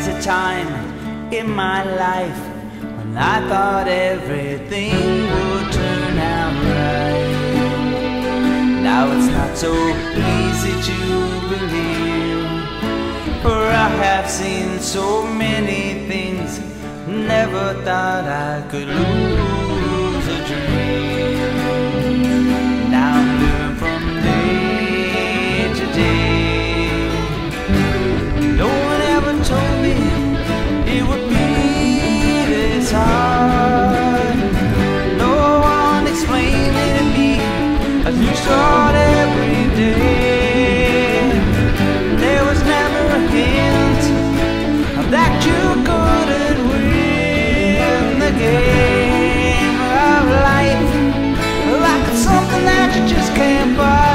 was a time in my life when I thought everything would turn out right. Now it's not so easy to believe, for I have seen so many things, never thought I could lose a dream. Now I'm living from day to day. No one ever told me it would be this hard. No one explained it to me as you start every day. There was never a hint that you couldn't win the game of life, like it's something that you just can't fight.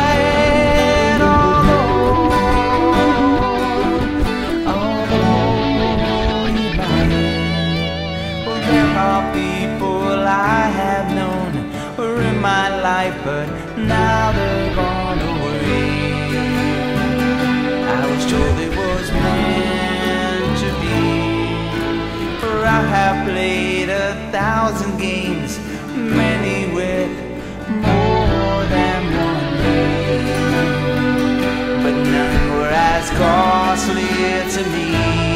People I have known were in my life, but now they're gone away. I was told it was meant to be, for I have played 1,000 games, many with more than one name, but none were as costly to me.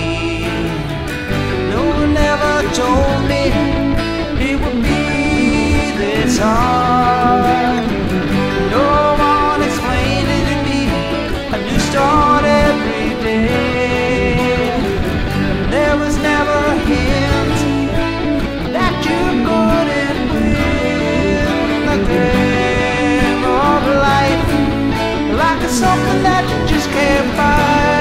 No one ever told me it would be this hard. No one explained it to me. A new start every day. There was never a hint that you couldn't win the game of life, like it's something that you just can't fight.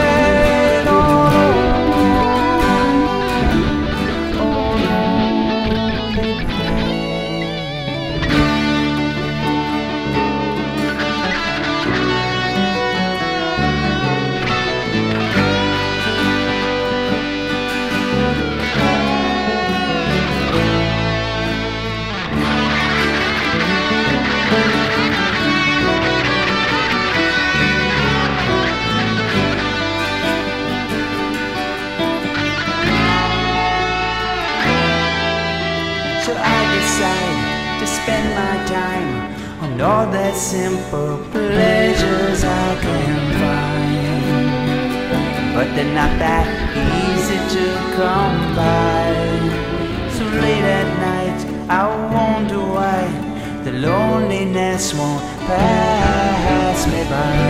So I decide to spend my time on all the simple pleasures I can find, but they're not that easy to come by. So late at night I wonder why the loneliness won't pass me by.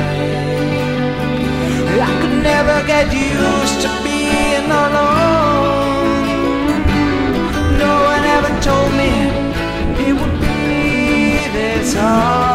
I could never get used to being alone. No one ever told me it would be this hard.